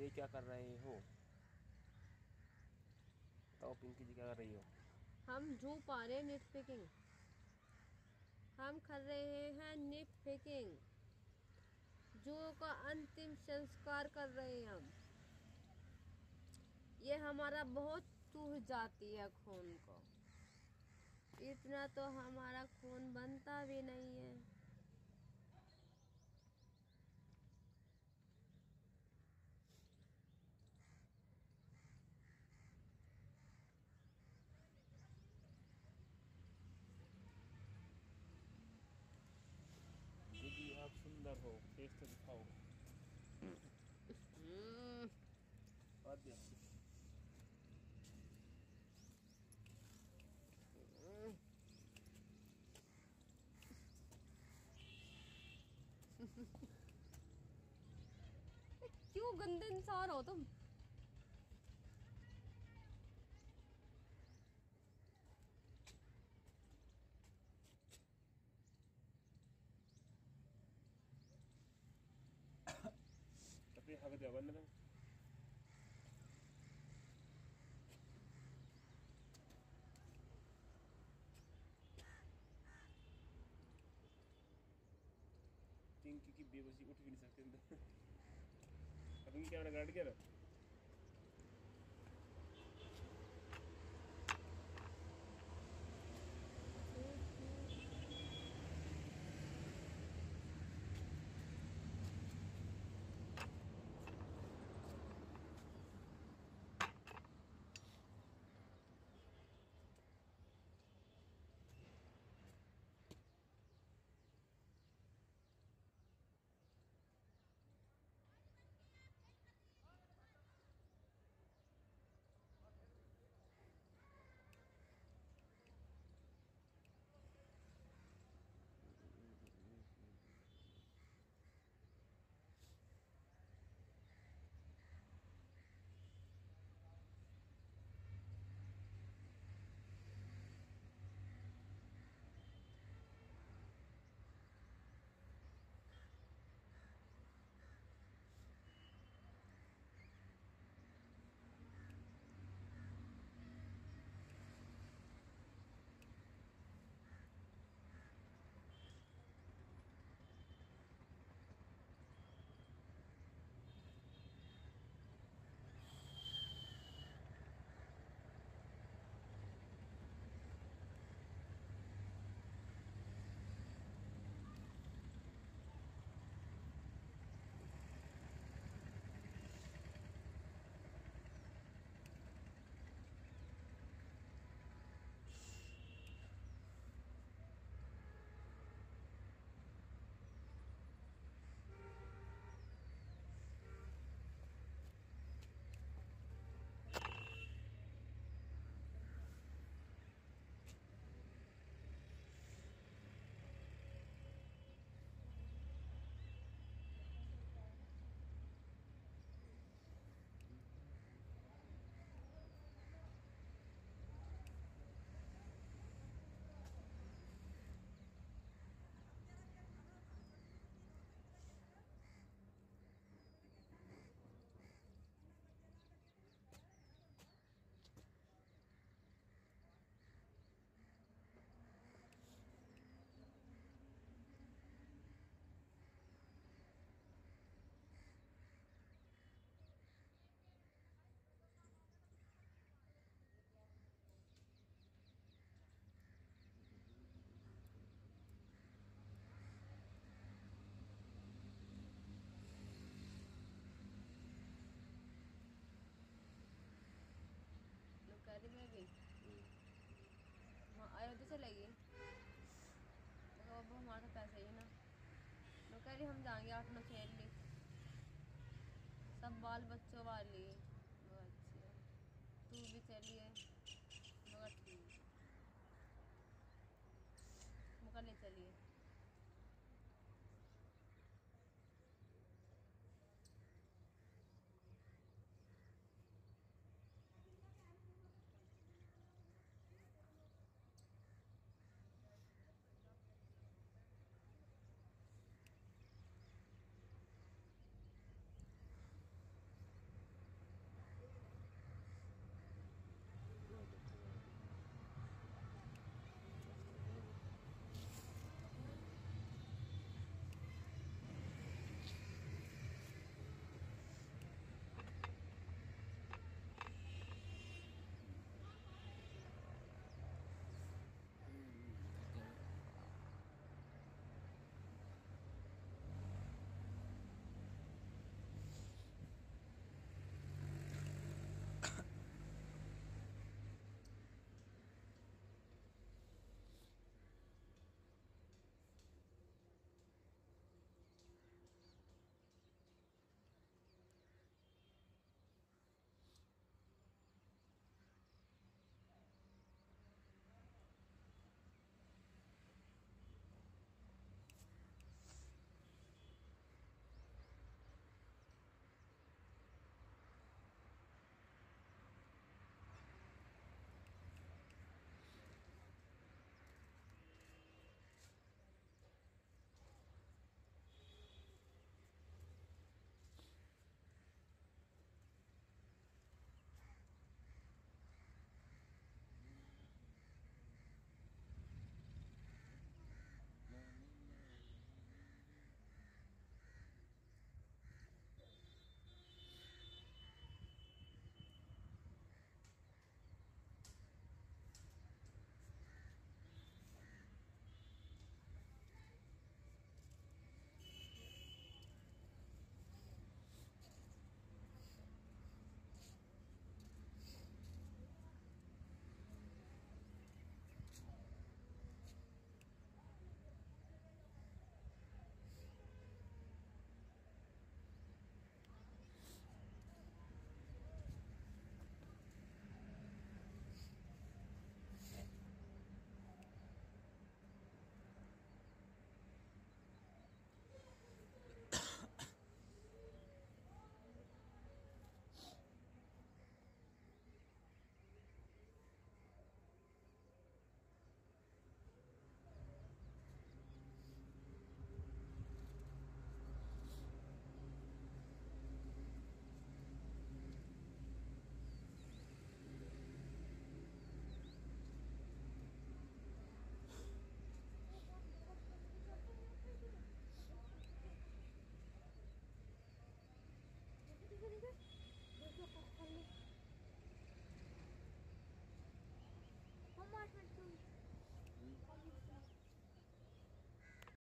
ये क्या कर रहे हो? बताओ पिंकी जी, क्या कर रही हो? हम जू पा रहे हैं निट पिकिंग। हम कर रहे हैं निट पिकिंग। जू का अंतिम संस्कार कर रहे हैं हम। ये हमारा बहुत चूह जाती है खून को। इतना तो हमारा खून बनता भी नहीं है। दीदी आप सुंदर हो, फेस तो दिखाओ। बात दिया। क्यों गंदे इंसान हो तुम? अपने हक दिया बंद ना। पिंकी की बेबसी उठ भी नहीं सकते अंदर। अभी कैमरा गार्ड क्या रहा? कह रही मैं भी हाँ अयोध्या चलेगी तो अब हमारे तो पैसे ही ना। मैं कह रही हम जाएंगे 8-9 खेल सब बाल बच्चों वाली। अच्छा तू भी चलिए मगर ठीक मगर ले चलिए।